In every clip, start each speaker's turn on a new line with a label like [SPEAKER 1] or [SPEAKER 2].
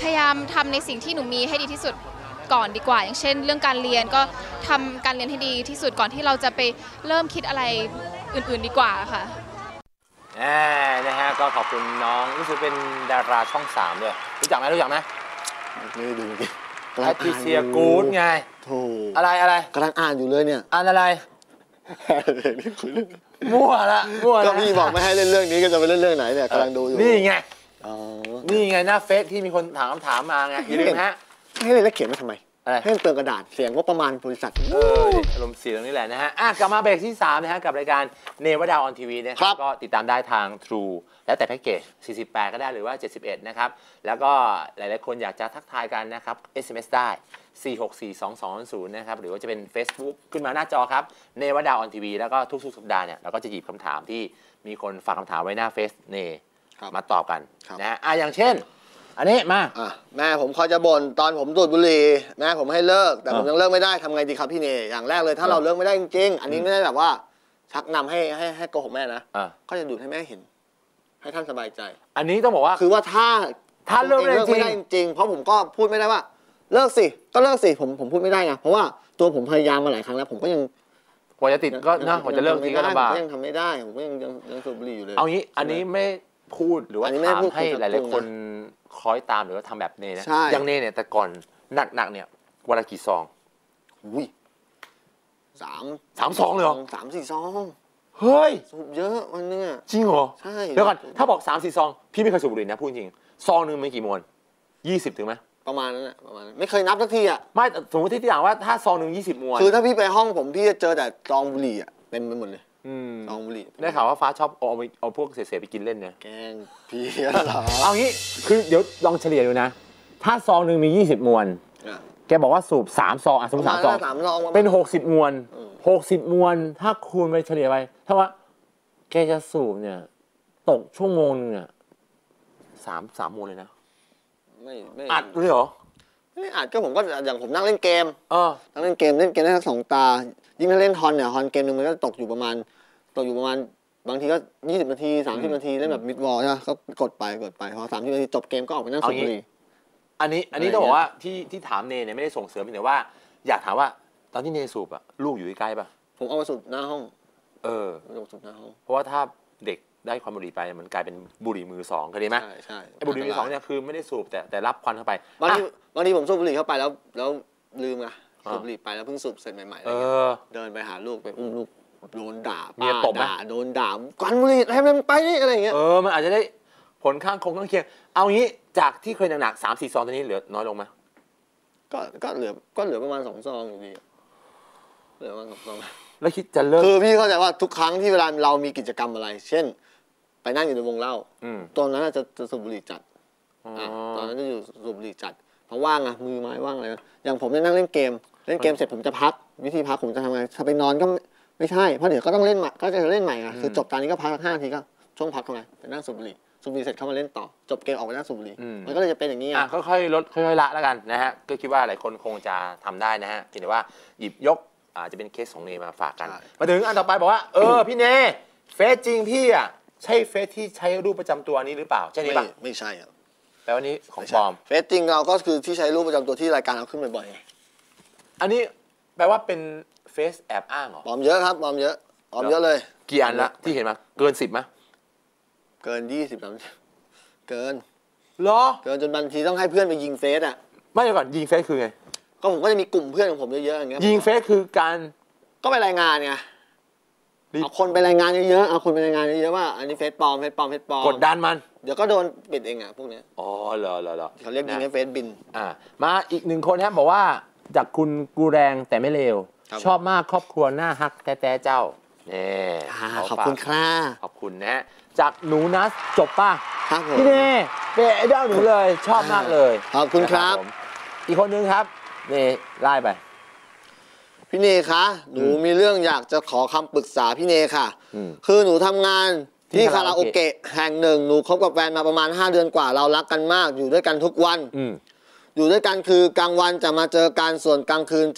[SPEAKER 1] ยายามทำในสิ่งที่หนูมีให้ดีที่สุดก่อนดีกว่าอย่างเช่นเรื่องการเรียนก็ทำการเรียนให้ดีที่สุดก่อนที่เราจะไปเริ่มคิดอะไรอื่นๆดีกว่าค่ะ
[SPEAKER 2] นะฮะก็ขอบคุณน้องรู้สึกเป็นดาราช่อง3ด้วยรู้จักไหม
[SPEAKER 3] ไม่ได้ดู
[SPEAKER 2] แพทริเซียกู๊ดไง
[SPEAKER 3] ถูก
[SPEAKER 2] อะไร
[SPEAKER 3] กำลังอ่านอยู่เลยเนี่ย
[SPEAKER 2] อ่านอะไรมั่วละ
[SPEAKER 3] ก็พี่บอกไม่ให้เล่นเรื่องนี้ก็จะไปเล่นเรื่องไหนเนี่ยกำลังดูอยู่
[SPEAKER 2] นี่ไงหน้าเฟซที่มีคนถามคำถามมาไงอย่าลืมฮะ
[SPEAKER 3] ให้เล่นแล้วเขียนมาทำไมให้เปลืองกระดาษเสียงว่าประมาณบริษัท
[SPEAKER 2] อารมณ์เสียตรงนี้แหละนะฮะกลับมาเบรกที่3นะฮะกับรายการเนวดาวออนทีวีนะครับก็ติดตามได้ทาง True แล้วแต่แพ็กเกจ48ก็ได้หรือว่า71นะครับแล้วก็หลายๆคนอยากจะทักทายกันนะครับ SMS ได้4642200นะครับหรือว่าจะเป็น Facebook ขึ้นมาหน้าจอครับเนวดาวออนทีวีแล้วก็ทุกสัปดาห์เนี่ยเราก็จะหยิบคำถามที่มีคนฝากคำถามไว้หน้าเฟซเนมาตอบกันนะฮะอย่างเช่นอันนี้มา
[SPEAKER 3] แม่ผมคอยจะบ่นตอนผมดูดบุหรี่แม่ผมให้เลิกแต่ผมยังเลิกไม่ได้ทำไงดีครับพี่เนอย่างแรกเลยถ้าเราเลิกไม่ได้จริงๆอันนี้ไม่ได้แบบว่าชักนำให้โกหกแม่นะก็จะดูดให้แม่เห็นให้ท่านสบายใจ
[SPEAKER 2] อันนี้ต้องบอกว่า
[SPEAKER 3] คือว่าถ้า
[SPEAKER 2] เลิกไม่ได้
[SPEAKER 3] จริงเพราะผมก็พูดไม่ได้ว่าเลิกสิก็เลิกสิผมพูดไม่ได้ไงเพราะว่าตัวผมพยายามมาหลายครั้งแล้วผมก็ยัง
[SPEAKER 2] กว่าจะติดก็นะกว่าจะเลิกทีก็ลำบาก
[SPEAKER 3] ผมยังทำไม่ได้ผมก็ยังสูบบุหรี่อยู่เลย
[SPEAKER 2] เอางี้อันนี้ไม่พูดหรือว่าถามให้หลายๆคนคล้อยตามหรือว่าทำแบบเนนะอย่างเนเนี่ยแต่ก่อนหนักเนี่ยวันละกี่ซอง
[SPEAKER 3] อุ้ย
[SPEAKER 2] 3 ซองเลยเหรอ
[SPEAKER 3] 3-4 ซอง
[SPEAKER 2] เฮ้ย
[SPEAKER 3] สูบเยอะวันนึงอ่ะ
[SPEAKER 2] จริงเหรอ
[SPEAKER 3] ใช่
[SPEAKER 2] เดี๋ยวก่อนถ้าบอก3-4 ซองพี่ไม่เคยสูบบุหรี่นะพูดจริงซองนึงมันกี่มวน20ถึงไหม
[SPEAKER 3] ประมาณนั้นแหละประมาณไม่เคยนับสักทีอ่ะ
[SPEAKER 2] ไม่สมมติที่อย่างว่าถ้าซองนึง20 มวน
[SPEAKER 3] คือถ้าพี่ไปห้องผมพี่จะเจอแต่ซองบุหรี่อ่ะเต็มไปหมดเลยซองบุหรี่
[SPEAKER 2] ได้ข่าวว่าฟ้าชอบเอาพวกเศษๆไปกินเล่นเนี่ย
[SPEAKER 3] แกงพี่เหรอ
[SPEAKER 2] เอางี้คือเดี๋ยวลองเฉลี่ยดูนะถ้าซองนึงมี20 มวนแกบอกว่าสูบ3 ซองสมมติ3 ซองเป็น60 มวน60 มวนถ้าคูณไปเฉลี่ยไปถ้าว่าแกจะสูบเนี่ยตกชั่วโมงนึงเนี่ย3 มวนเลยนะ
[SPEAKER 3] ไม่
[SPEAKER 2] อัดเลยเหรอ
[SPEAKER 3] ไม่อัดก็ผมก็อย่างผมนั่งเล่นเกมนั่งเล่นเกมได้ทั้ง2 ตายิ่งถ้าเล่นฮอนเนี่ยฮอนเกมนึงมันก็ตกอยู่ประมาณบางทีก็20 นาที30 นาทีเล่นแบบมิดวอลใช่ไหมก็กดไปพอ30 นาทีจบเกมก็ออกไปนั่งสูบบุหรี่
[SPEAKER 2] อันนี้ต้องบอกว่าที่ถามเนเนี่ยไม่ได้ส่งเสริมแต่ว่าอยากถามว่าตอนที่เนสูบอะลูกอยู่ใกล้ป่ะ
[SPEAKER 3] ผมเอามาสูบหน้าห้อง
[SPEAKER 2] สูบหน้าห้องเพราะว่าถ้าเด็กได้ความบุหรี่ไปมันกลายเป็นบุหรี่มือ2เข้าใจไหม
[SPEAKER 3] ใช่
[SPEAKER 2] ไอ้บุหรี่มือ2เนี่ยคือไม่ได้สูบแต่รับควันเข้าไป
[SPEAKER 3] บางทีผมสูบบุหรี่เข้าไปแล้วลืมไงสูบบุหรี่ไปแล้วเพิ่งสูบเสร็จใหม่ๆเดินไปหาลูกไปอุ้มลูกโดนด่า
[SPEAKER 2] เมียตบ
[SPEAKER 3] โดนด่าควันบุหรี่ให้มันไปนี่อะไรอย่างเงี้ย
[SPEAKER 2] มันอาจจะได้ผลข้างเคียงเอางี้จากที่เคยหนักๆ3-4 ซองตอนนี้เหลือน้อยลงไหม
[SPEAKER 3] ก็เหลือประมาณ2 ซองอยู่ดีเหลือประมาณ2 ซอง
[SPEAKER 2] แล้วคิดจะเลิก
[SPEAKER 3] คือพี่เข้าใจว่าทุกครั้งที่เวลาเรามีกิจกรรมอะไรเช่นไปนั่งอยู่ในวงเล่าตอนนั้นจะสูบบุหรี่จัดตอนนั้นจะอยู่สูบบุหรี่จัดเพราะว่างมือไม้ว่างอะไรอย่างผมนั่งเล่นเกมเสร็จผมจะพักวิธีพักผมจะทำไงถ้าไปนอนก็ไม่ใช่เพราะเดี๋ยวก็ต้องเล่นใหม่ก็จะเล่นใหม่คือจบตอนนี้ก็พัก5 นาทีก็ช่วงพักเข้ามาไปนั่งสูบบุหรี่เสร็จเข้ามาเล่นต่อจบเกมออกไปนั่งสูบบุหรี่มันก็เลยจะเป็นอย่างนี้
[SPEAKER 2] ค่อยๆลดค่อยๆละแล้วกันนะฮะก็คิดว่าหลายคนคงจะทำได้นะฮะคิดว่าหยิบยกอาจจะเป็นเคสของเนมาฝากกันมาถึงอันต่อไปบอกว่าพี่เนเฟซจริงพี่อ่ะใช่เฟซที่ใช้รูปประจำตัวนี้หรือเปล่าใช่นี้ป่ะ
[SPEAKER 3] ไม่ใช่ครับ
[SPEAKER 2] แปลว่านี้ของปลอม
[SPEAKER 3] เฟซจริงเราก็คือที่ใช้รูปประจำตัวที่รายการเอาขึ้นบ่อย
[SPEAKER 2] ๆอันนี้แปลว่าเป็นเฟซแอบอ้างเหรอ
[SPEAKER 3] ปลอมเยอะครับปลอมเยอะเลย
[SPEAKER 2] กี่อันละที่เห็นมาเกิน10มั้ย
[SPEAKER 3] เกิน20-30เกิน
[SPEAKER 2] เหรอ
[SPEAKER 3] เกินจนบางทีต้องให้เพื่อนไปยิงเฟซอ่ะ
[SPEAKER 2] ไม่ก่อนยิงเฟซคือไง
[SPEAKER 3] ก็ผมก็จะมีกลุ่มเพื่อนของผมเยอะๆอย่างเงี้ย
[SPEAKER 2] ยิงเฟซคือการ
[SPEAKER 3] ก็ไปรายงานไงเอาคนไปรายงานเยอะๆเอาคนไปรายงานเยอะๆว่าอันนี้เฟซปลอม
[SPEAKER 2] กดดันมัน
[SPEAKER 3] เดี๋ยวก็โดนปิดเองอ่ะพวกเนี้ย
[SPEAKER 2] เหรอ
[SPEAKER 3] เขาเรียกยิงให้เฟซบิน
[SPEAKER 2] มาอีก1 คนครับบอกว่าจากคุณกูแรงแต่ไม่เลวชอบมากครอบครัวหน้าฮักแต่เจ้า
[SPEAKER 3] ขอบคุณครับ
[SPEAKER 2] ขอบคุณนะจากหนูนัสจบป่ะ
[SPEAKER 3] ครับผม
[SPEAKER 2] พี่เนเป็นไอดอลหนูเลยชอบมากเลย
[SPEAKER 3] ขอบคุณครับ
[SPEAKER 2] อีกคนนึงครับนี่ไล่ไป
[SPEAKER 3] พี่เนคะหนูมีเรื่องอยากจะขอคำปรึกษาพี่เนค่ะคือหนูทำงานที่คาราโอเกะแห่งหนึ่งหนูคบกับแฟนมาประมาณ5 เดือนกว่าเรารักกันมากอยู่ด้วยกันทุกวันอยู่ด้วยกันคือกลางวันจะมาเจอกันส่วนกลางคืนจะ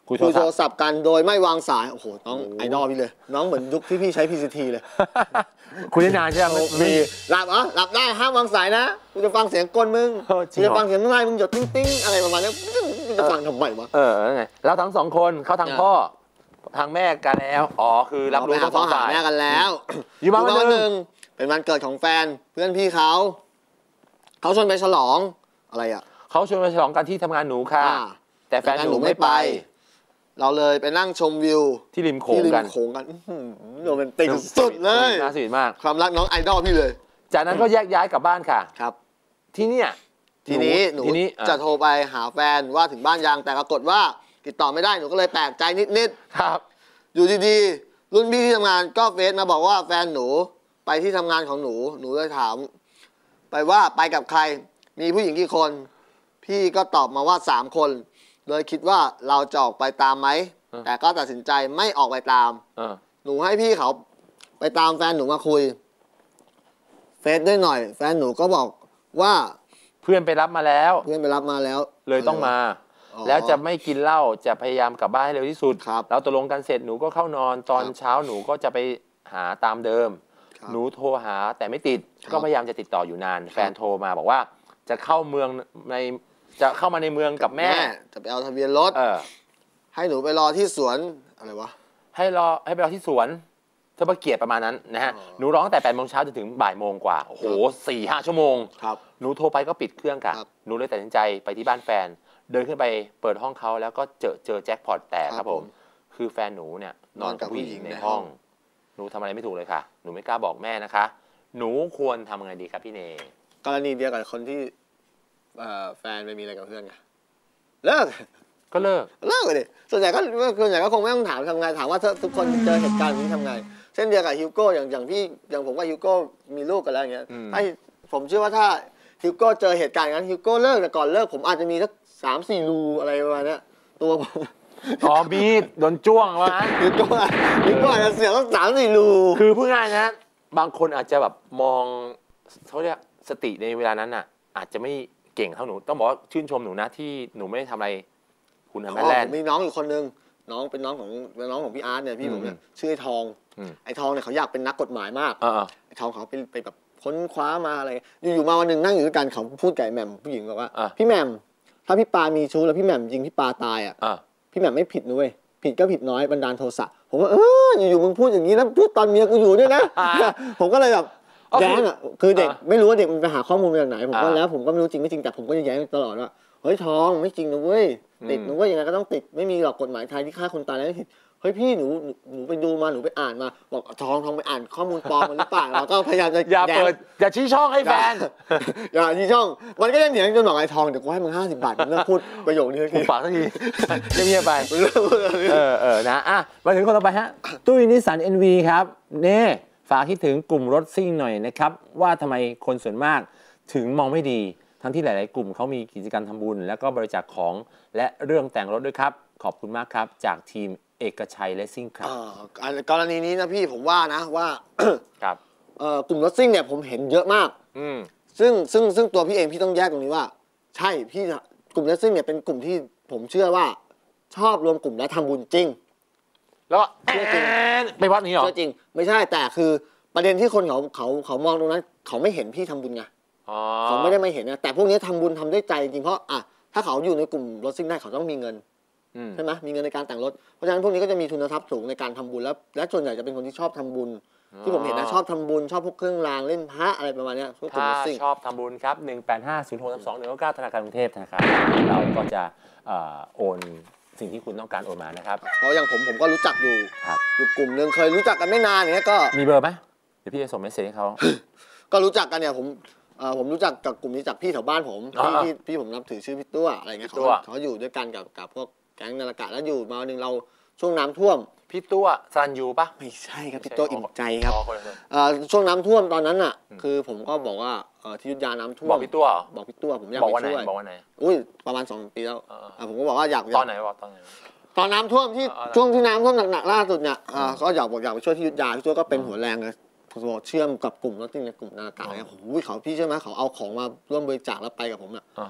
[SPEAKER 2] คุย
[SPEAKER 3] โท
[SPEAKER 2] โท
[SPEAKER 3] ร
[SPEAKER 2] รศั
[SPEAKER 3] ศั
[SPEAKER 2] พ
[SPEAKER 3] พ
[SPEAKER 2] ท์
[SPEAKER 3] ท์กันโดยไม่วางสายโอ้โหน้องไอดอลพี่เลย น้องเหมือนยุคที่พี่ใช้ PCT เลย
[SPEAKER 2] คุยได้นานใช่ไหม
[SPEAKER 3] มีหลับเหรอหลับได้ห้ามวางสายนะกูจะฟังเสียงกลมึง
[SPEAKER 2] จริ
[SPEAKER 3] กู
[SPEAKER 2] งเหรอ
[SPEAKER 3] จะฟังเสียงน้ำลายมึงหยดติ้งติ้งอะไรประมาณนี้กูจะฟังทำไมวะ
[SPEAKER 2] ไงเราทั้งสองคนเขาทางพ่อทางแม่กันแล้วอ๋อคือรับรู้ทั้งสองฝ่าย
[SPEAKER 3] แม่กันแล้ว
[SPEAKER 2] อยู่มาวันหนึ่ง
[SPEAKER 3] เป็นวันเกิดของแฟนเพื่อนพี่เขาชวนไปฉลองอะไรอ่ะ
[SPEAKER 2] เขาชวนไปฉลองกันที่ทำงานหนูค่ะ
[SPEAKER 3] อ่า
[SPEAKER 2] แต่แฟนหนูไม่ไป
[SPEAKER 3] เราเลยไปนั่งชมวิว
[SPEAKER 2] ที่ริมโข
[SPEAKER 3] ที่
[SPEAKER 2] ง
[SPEAKER 3] ริ
[SPEAKER 2] กั
[SPEAKER 3] ม
[SPEAKER 2] น
[SPEAKER 3] โขงกันโรแมนติกสุดเลย
[SPEAKER 2] น่าสวีทมาก
[SPEAKER 3] ความรักน้องไอดอลพี่เลย
[SPEAKER 2] จากนั้นก็แยกย้ายกลับบ้านค่ะ
[SPEAKER 3] ครับ
[SPEAKER 2] ที่เนี่ย
[SPEAKER 3] ทีนี้หนูจะโทรไปหาแฟนว่าถึงบ้านยังแต่ปรากฏว่าติดต่อไม่ได้หนูก็เลยแปลกใจนิด
[SPEAKER 2] ครับ
[SPEAKER 3] ๆอยู่ดีๆรุ่นพี่ที่ทำงานก็เฟซมาบอกว่าแฟนหนูไปที่ทำงานของหนูเลยถาม ไปว่าไปกับใครมีผู้หญิงกี่คน พี่ก็ตอบมาว่า3 คนเลยคิดว่าเราจะออกไปตามไหมแต่ก็ตัดสินใจไม่ออกไปตามหนูให้พี่เขาไปตามแฟนหนูมาคุยเฟซด้วยหน่อยแฟนหนูก็บอกว่า
[SPEAKER 2] เพื่อนไปรับมาแล้ว
[SPEAKER 3] เพื่อนไปรับมาแล้ว
[SPEAKER 2] เลยต้องมา
[SPEAKER 3] อ๋อ
[SPEAKER 2] แล้วจะไม่กินเหล้าจะพยายามกลับบ้านให้เร็วที่สุด
[SPEAKER 3] ครับ
[SPEAKER 2] แล้วตกลงกันเสร็จหนูก็เข้านอนตอน
[SPEAKER 3] ครับ
[SPEAKER 2] เช้าหนูก็จะไปหาตามเดิม
[SPEAKER 3] ครับ
[SPEAKER 2] หนูโทรหาแต่ไม่ติด
[SPEAKER 3] ครับ
[SPEAKER 2] ก็พยายามจะติดต่ออยู่นาน แฟนโทรมาบอกว่าจะเข้ามาในเมืองกับแม่
[SPEAKER 3] จะไปเอาทะเบียนรถ ให้หนูไปรอที่สวนอะไรวะ
[SPEAKER 2] ให้ไปรอที่สวนเทพเกียรติประมาณนั้นนะฮะ
[SPEAKER 3] อ๋อ
[SPEAKER 2] หนูร้องตั้งแต่8 โมงเช้าจนถึงบ่ายโมงกว่าโอ้โห4-5 ชั่วโมง
[SPEAKER 3] ครับ
[SPEAKER 2] หนูโทรไปก็ปิดเครื่องกัน
[SPEAKER 3] ครับ
[SPEAKER 2] หนูเลยตัดสินใจไปที่บ้านแฟน เดินขึ้นไปเปิดห้องเขาแล้วก็เจอแจ็คพอตแตกครับผม คือแฟนหนูเนี่ยนอนกับผู้หญิงในห้อง หนูทำอะไรไม่ถูกเลยค่ะ หนูไม่กล้าบอกแม่นะคะ หนูควรทำไงดีครับพี่เน
[SPEAKER 3] กรณีเดียวกับคนที่แฟนไปมีอะไรกับเพื่อนไงเลิก
[SPEAKER 2] ก็เลิก
[SPEAKER 3] ไปดิส่วนใหญ่ก็คงไม่ต้องถามทำไงถามว่าถ้าทุกคนเจอเหตุการณ์แบบนี้ทำไงเช่นเดียวกับฮิวโก้อย่างผมกับฮิวโก้มีลูกกันแล้วอย่างเงี้ยถ้าผมเชื่อว่าถ้าฮิวโก้เจอเหตุการณ์อย่างนั้นฮิวโก้เลิกแต่ก่อนเลิกผมอาจจะมีสัก3-4 รูอะไรประมาณเนี้ยตัวผม
[SPEAKER 2] อ๋อมีดโดนจ้วงวะ
[SPEAKER 3] ฮิวโก้อาจจะเสียสัก3-4 รู
[SPEAKER 2] คือพูดง่ายนะ บางคนอาจจะแบบมองเขาเรียกสติในเวลานั้นน่ะ อาจจะไม่เก่งเท่าหนูต้องบอกว่าชื่นชมหนูนะที่หนูไม่ได้ทำอะไรคุณทำแม่แล่น
[SPEAKER 3] ผมมีน้องอยู่คนนึงเป็นน้องของพี่อาร์ตเนี่ยพี่ผมเนี่ยชื่อไอ้ทองไอ้ทองเนี่ยเขาอยากเป็นนักกฎหมายมากไอ้ทองเขาไปแบบค้นคว้ามาอะไรอยู่มาวันหนึ่งนั่งอยู่ด้วยกันเขาพูดกับไอ้แหม่มผู้หญิงบอกว่าพี่แหม่มถ้าพี่ปามีชู้แล้วพี่แหม่มยิงพี่ปาตายอ่ะพี่แหม่มไม่ผิดนะเว้ยผิดก็ผิดน้อยบันดาลโทสะผมว่าอยู่ๆมึงพูดอย่างนี้แล้วพูดตอนเมียกูอยู่ด้วยนะ ผมก็เลยแบบแย้งอ่ะคือเด็กไม่รู้ว่าเด็กมันไปหาข้อมูลมาจากไหนผมก็แล้วผมก็ไม่รู้จริงไม่จริงแต่ผมก็จะแย้งตลอดว่าเฮ้ยทองไม่จริงนะเว้ยติดนะเว้ยยังไงก็ต้องติดไม่มีหรอกกฎหมายไทยที่ฆ่าคนตายแล้วไม่ผิดเฮ้ยพี่หนูไปดูมาหนูไปอ่านมาบอกทองไปอ่านข้อมูลปลอมมันหรือเปล่าเราก็พยายามจะ
[SPEAKER 2] อย่าเปิดอย่าชี้ช่องให้แฟน
[SPEAKER 3] อย่าชี้ช่องมันก็ยังเถียงจนบอกไอ้ทองเดี๋ยวกูให้มึง50 บาทมึงเลิกพูดประโยคนี้
[SPEAKER 2] ผมฝากสักทีเงียบๆไปนะมาถึงคนต่อไปฮะตุ้ยนิสสัน NV ครับนี่ฝากคิดถึงกลุ่มรถซิ่งหน่อยนะครับว่าทำไมคนส่วนมากถึงมองไม่ดีทั้งที่หลายๆกลุ่มเขามีกิจกรรมทำบุญแล้วก็บริจาคของและเรื่องแต่งรถด้วยครับขอบคุณมากครับจากทีมเอกชัยเลสซิ่งครับ
[SPEAKER 3] กรณีนี้นะพี่ผมว่านะว่า
[SPEAKER 2] ครับ
[SPEAKER 3] กลุ่มรถซิ่งเนี่ยผมเห็นเยอะมากซึ่งตัวพี่เองพี่ต้องแยกตรงนี้ว่าใช่พี่กลุ่มรถซิ่งเนี่ยเป็นกลุ่มที่ผมเชื่อว่าชอบรวมกลุ่มและทำบุญจริง
[SPEAKER 2] แล้วไปวัดนี้เหรอ
[SPEAKER 3] เชื่อจริงไม่ใช่แต่คือประเด็นที่คนเขามองตรงนั้นเขาไม่เห็นพี่ทำบุญไงเขาไม่ได้ไม่เห็นนะแต่พวกนี้ทำบุญทำด้วยใจจริงเพราะถ้าเขาอยู่ในกลุ่มรถซิ่งได้เขาต้องมีเงินใช่ไหมมีเงินในการแต่งรถเพราะฉะนั้นพวกนี้ก็จะมีทุนทรัพย์สูงในการทำบุญและส่วนใหญ่จะเป็นคนที่ชอบทำบุญที่ผมเห็นนะชอบทำบุญชอบพวกเครื่องรางเล่นพระอะไรประมาณนี้
[SPEAKER 2] ถ้าชอบทำบุญครับ185063219ธนาคารกรุงเทพธนาคารเราก็จะโอนสิ่งที่คุณต้องการโอนมานะครับ
[SPEAKER 3] เพราะอย่างผมก็รู้จักอยู่กลุ่มนึงเคยรู้จักกันไม่นานอย่างเงี้ยก็
[SPEAKER 2] มีเบอร์ไหมเดี๋ยวพี่จะส่งเมสเซจให้เขา
[SPEAKER 3] ก็รู้จักกันเนี่ยผมรู้จักกับกลุ่มนี้จากพี่แถวบ้านผมพี่ผมนับถือชื่อพี่ตัวอะไรเงี้ยเขาอยู่ด้วยกันกับพวกแก๊งนาฬิกาแล้วอยู่มาวันนึงเราช่วงน้ำท่วม
[SPEAKER 2] พี่ตัวซันยูปะ
[SPEAKER 3] ไม่ใช่ครับพี่ตัวอิ่มใจครับช่วงน้ำท่วมตอนนั้นอ่ะคือผมก็บอกว่าที่ยุทธยาน้ำท่วม
[SPEAKER 2] บอกพี่ตัว
[SPEAKER 3] ผมอยากไปช่วย
[SPEAKER 2] บอกวันไหน
[SPEAKER 3] อุ้ยประมาณ2 ปีแล้วผมก็บอกว่าอยาก
[SPEAKER 2] ตอนไหน
[SPEAKER 3] ตอนน้ำท่วมที่ช่วงที่น้ำท่วมหนักๆล่าสุดเนี่ยก็อยากไปช่วยที่ยุทธยาพี่ตัวก็เป็นหัวแรงเลยเชื่อมกับกลุ่มรถซิ่งในกลุ่มนาฬิกาเนี่ยโอ้โหเขาพี่ใช่ไหมเขาเอาของมาร่วมบริจาคแล้วไปกับผมอ่ะ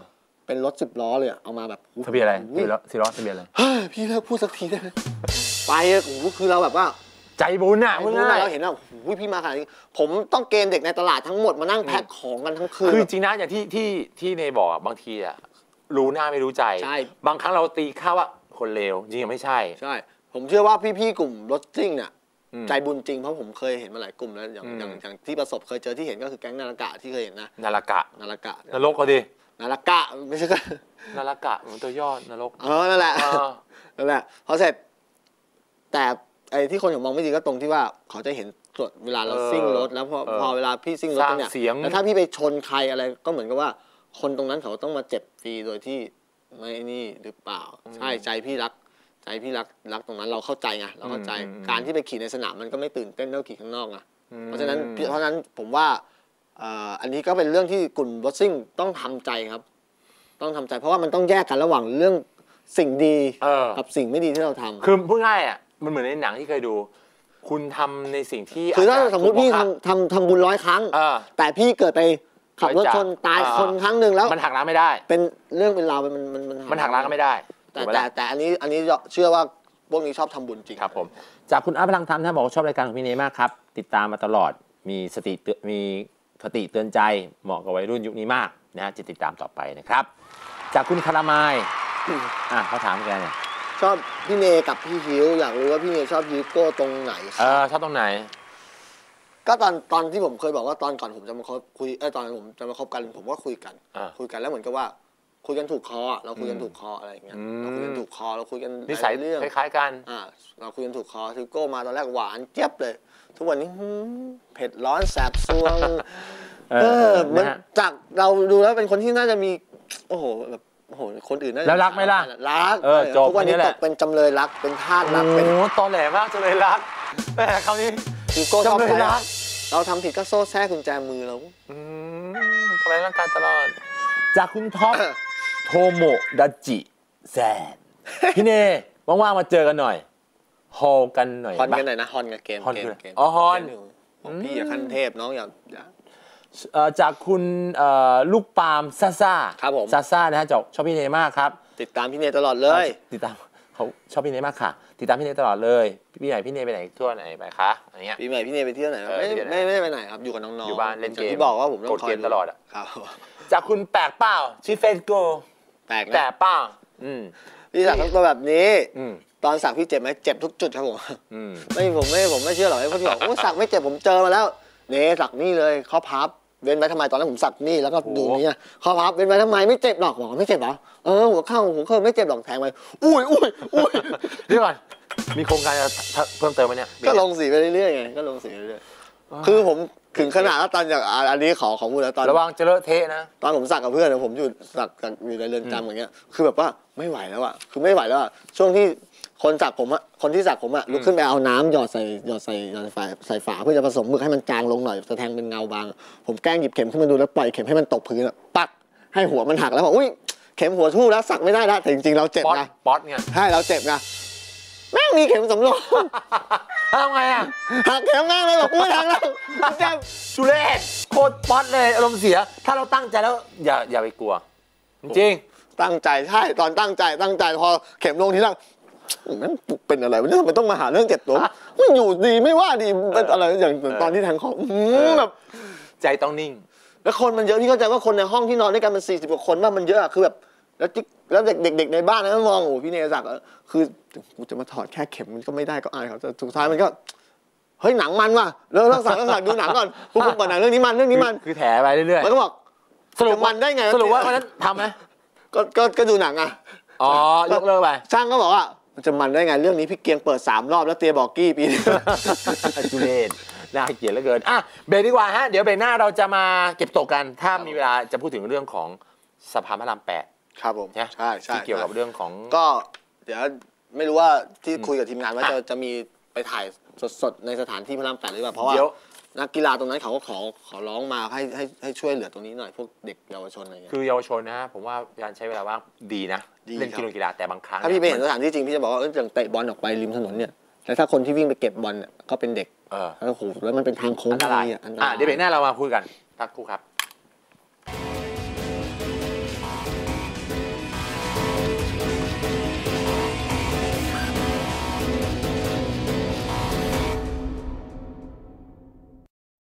[SPEAKER 3] เป็นรถ10 ล้อเลยเอามาแบบ
[SPEAKER 2] ทะเบียนอะไรสี่ล้อทะเบียนอะไร
[SPEAKER 3] เฮ้ยพี่เลิกพูดสักทีได้ไหมไปโอ้โหคือเราแบบว่า
[SPEAKER 2] ใจบุญอ่ะ
[SPEAKER 3] พูดง่ายเราเห็นว่าโอ้โหพี่มาขนาดนี้ผมต้องเกณฑ์เด็กในตลาดทั้งหมดมานั่งแพ็คของกันทั้งคืน
[SPEAKER 2] คือจริงนะอย่างที่เนบอกบางทีอ่ะรู้หน้าไม่รู้ใจ
[SPEAKER 3] ใช่
[SPEAKER 2] บางครั้งเราตีค่าว่าคนเลวจริงๆไม่ใช่
[SPEAKER 3] ใช่ผมเชื่อว่าพี่ๆกลุ่มรถซิ่งเนี่ยใจบุญจริงเพราะผมเคยเห็นมาหลายกลุ่มแล้วอย่างที่ประสบเคยเจอที่เห็นก็คือแก๊งนารากะที่เคยเห็นนะ
[SPEAKER 2] นารากะ
[SPEAKER 3] นารากะ
[SPEAKER 2] นรกก็ดี
[SPEAKER 3] นารากะไม่ใช่ก็
[SPEAKER 2] นารากะมันตัวยอดนรก
[SPEAKER 3] นั่นแหละนั่นแหละพอเสร็จแต่ไอ้ที่คนมองไม่ดีก็ตรงที่ว่าเขาจะเห็นส่วนเวลาเราซิ่งรถแล้วพอเวลาพี่ซิ่งรถเนี่ยแล้วถ้าพี่ไปชนใครอะไรก็เหมือนกับว่าคนตรงนั้นเขาต้องมาเจ็บฟรีโดยที่ไม่นี่หรือเปล่าใช่ใจพี่รักตรงนั้นเราเข้าใจไงเราเข้าใจการที่ไปขี่ในสนามมันก็ไม่ตื่นเต้นเท่าขี่ข้างนอกไงเพราะฉะนั้นผมว่าอันนี้ก็เป็นเรื่องที่กลุ่มรถซิ่งต้องทำใจครับต้องทำใจเพราะว่ามันต้องแยกกันระหว่างเรื่องสิ่งดีกับสิ่งไม่ดีที่เราทำ
[SPEAKER 2] คือพูดง่ายอ่ะมันเหมือนในหนังที่เคยดู คุณทำในสิ่งที่
[SPEAKER 3] คือถ้าสมมติพี่ทำบุญ100 ครั้งแต่พี่เกิดไปขับรถชนตายคนครั้งหนึ่งแล้ว
[SPEAKER 2] มันหักล้างไม่ได้
[SPEAKER 3] เป็นเรื่องเป็นราว
[SPEAKER 2] มันหักล้างกันไม่ได้
[SPEAKER 3] แต่อันนี้เชื่อว่าพวกนี้ชอบทำบุญจริง
[SPEAKER 2] ครับผมจากคุณอาพลังธรรมท่านบอกว่าชอบรายการของพี่เนมากครับติดตามมาตลอดมีคติเตือนใจเหมาะกับวัยรุ่นยุคนี้มากนะฮะจะติดตามต่อไปนะครับจากคุณคารามายเขาถามแกเนี่ย
[SPEAKER 3] ชอบพี่เนกับพี่ฮิวอยากรู้ว่าพี่เนชอบฮิวโก้ตรงไหน
[SPEAKER 2] ชอบตรงไหน
[SPEAKER 3] ก็ตอนที่ผมเคยบอกว่าตอนก่อนผมจะมาคุยตอนผมจะมาคบกันผมก็คุยกันแล้วเหมือนกับว่าคุยกันถูกคอเราคุยกันถูกคออะไรอย่างเงี้ยเราคุยกันถูกคอเราคุยกัน
[SPEAKER 2] นิสัยเรื่องคล้ายๆกัน
[SPEAKER 3] เราคุยกันถูกคอฮิวโก้มาตอนแรกหวานเจี๊ยบเลยทุกวันนี้เผ็ดร้อนแสบซวงมันจากเราดูแล้วเป็นคนที่น่าจะมีโอ้โหแบบโอ้โหคนอื่นน่าจะ
[SPEAKER 2] แล้วรักไหมล่ะ
[SPEAKER 3] รักทุกวันนี้ตกเป็นจำเลยรักเป็นทาสรักเป็น
[SPEAKER 2] ตอนแหลมากจำเลยรักแต่คราวนี้
[SPEAKER 3] ฮิวโก้ชอบใครเราทำผิดก็โซ่แทรกกุญแจมือเรา
[SPEAKER 2] ทำร้ายร่างกายตลอดจากคุณท็อปโทโมดาจิแซนพี่เนว่างๆมาเจอกันหน่อยฮอลกันหน่อย
[SPEAKER 3] ฮอนกันหน่อยนะฮอนกับเกม
[SPEAKER 2] ฮอน
[SPEAKER 3] พี่อย่าขั้นเทพน้องอย่า
[SPEAKER 2] จากคุณลูกปาล์มซ่า
[SPEAKER 3] ครับผม
[SPEAKER 2] ซ่านะฮะชอบพี่เนมากครับ
[SPEAKER 3] ติดตามพี่เนตลอดเลย
[SPEAKER 2] ติดตามเขาชอบพี่เนมากค่ะติดตามพี่เนตลอดเลยพี่ใหญ่พี่เนไปไหนทั่วไหนไปคะอะไรเงี้ย
[SPEAKER 3] พี่ใหญ่พี่เนไปเที่ยวไหนไม่ไปไหนครับอยู่กับน้องๆ
[SPEAKER 2] อยู่บ้านเล่นเกม
[SPEAKER 3] ที่บอกว่าผมต้อง
[SPEAKER 2] คอยเกมตลอดอ่ะ
[SPEAKER 3] ครับ
[SPEAKER 2] จากคุณแปลกเปล่าชื่อเฟซโก
[SPEAKER 3] แปลก
[SPEAKER 2] เปล่า
[SPEAKER 3] พี่สักตัวแบบนี้ตอนสักพี่เจ็บไหมเจ็บทุกจุดครับผมผมไม่เชื่อหรอกไอ้คนที่บอกว่าสักไม่เจ็บผมเจอมาแล้วเนสักนี่เลยข้อพับเว้นไว้ทำไมตอนนั้นผมสักนี่แล้วก็ดูนี่ข้อพับเว้นไว้ทำไมไม่เจ็บหรอกบอกไม่เจ็บเหรอหัวเข่าไม่เจ็บหรอกแทงไปอุ้ย
[SPEAKER 2] เดี๋ยวก่อนมีโครงการจะเพิ่มเติมไหมเนี่ย
[SPEAKER 3] ก็ลงสีไปเรื่อยๆไงก็ลงสีไปเรื่อยๆคือผมถึงขนาดตอนอย่างอันนี้ขอพูดแล้วตอน
[SPEAKER 2] ระวังจะเลอะเทะนะ
[SPEAKER 3] ตอนผมสักกับเพื่อนผมอยู่สักอยู่ในเรือนจำอย่างเงี้ยคือแบบว่าไม่ไหวแล้วอ่ะคือไม่ไหวแล้วอ่ะช่วงที่คนที่สักผมอ่ะลุกขึ้นไปเอาน้ำหยอดใส่ฝาเพื่อจะผสมหมึกให้มันจางลงหน่อยจะแทงเป็นเงาบางผมแกล้งหยิบเข็มขึ้นมาดูแล้วปล่อยเข็มให้มันตกพื้นปักให้หัวมันหักแล้วบอกอุ้ยเข็มหัวทู่แล้วสักไม่ได้แล้วแต่จริงๆเราเจ็บนะ
[SPEAKER 2] ป๊อตไง
[SPEAKER 3] ใช่เราเจ็บนะแม่งมีเข็มสำรอง
[SPEAKER 2] ทำไงอ่ะ
[SPEAKER 3] หักเข็มแม่งเลยบอกอุ้ยหักแล้ว
[SPEAKER 2] เจ็บสุเรศโคตรป๊อตเลยอารมณ์เสียถ้าเราตั้งใจแล้วอย่าไปกลัวจริง
[SPEAKER 3] ตั้งใจใช่ตอนตั้งใจพอเข็มลงทีละนั่นเป็นอะไรวะเนี่ยมันต้องมาหาเรื่องเจ็บตัวไม่อยู่ดีไม่ว่าดีเป็นอะไรอย่างตอนที่แทงคอแบบ
[SPEAKER 2] ใจต้องนิ่ง
[SPEAKER 3] แล้วคนมันเยอะพี่เข้าใจว่าคนในห้องที่นอนด้วยกันมัน40 กว่าคนว่ามันเยอะคือแบบแล้วเด็กในบ้านนั้นมองโอ้พี่เนศักดิ์คือกูจะมาถอดแค่เข็มมันก็ไม่ได้ก็อายเขาแต่สุดท้ายมันก็เฮ้ยหนังมันว่ะแล้วต้องสั่งดูหนังก่อนพูดก่อนหนังเรื่องนี้มัน
[SPEAKER 2] คือแถไปเรื่อย
[SPEAKER 3] ๆมันก็บอกสรุปมันได้ไง
[SPEAKER 2] สรุปว่าวันนั้นทำไหม
[SPEAKER 3] ก็ดูหนังอ่ะ
[SPEAKER 2] ยกเลิกไป
[SPEAKER 3] ช่างก็บอกว่ามันจะมันได้ไงเรื่องนี้พี่เกียงเปิด3 รอบแล้วเตียบอกกี้ปีนึง
[SPEAKER 2] จุเรศน่าเกลียดเหลือเกินเบรกดีกว่าฮะเดี๋ยวเบรกหน้าเราจะมาเก็บตกกันถ้ามีเวลาจะพูดถึงเรื่องของสะพานพระราม8
[SPEAKER 3] ครับผม
[SPEAKER 2] ใช่ที่เกี่ยวกับเรื่องของ
[SPEAKER 3] ก็เดี๋ยวไม่รู้ว่าที่คุยกับทีมงานว่าจะมีไปถ่ายสดๆในสถานที่พระราม8หรือเปล่าเพราะว่านักกีฬาตรงนั้นเขาก็ขอร้องมาให้ช่วยเหลือตรงนี้หน่อยพวกเด็กเยาวชนอะไรเงี้ย
[SPEAKER 2] คือเยาวชนนะผมว่าการใช้เวลาว่างดีนะเล่นกีฬาแต่บางครั้ง
[SPEAKER 3] ถ้าพี่ไปเห็นสถานที่จริงพี่จะบอกว่าอย่างเตะบอลออกไปริมถนนเนี่ยแล้วถ้าคนที่วิ่งไปเก็บบอลเนี่ยก็เป็นเด็กแล้วโอ้โหแล้วมันเป็นทางโค้ง
[SPEAKER 2] อันตรายเดี๋ยวเบรกหน้าเรามาคุยกันพักครู่ครับ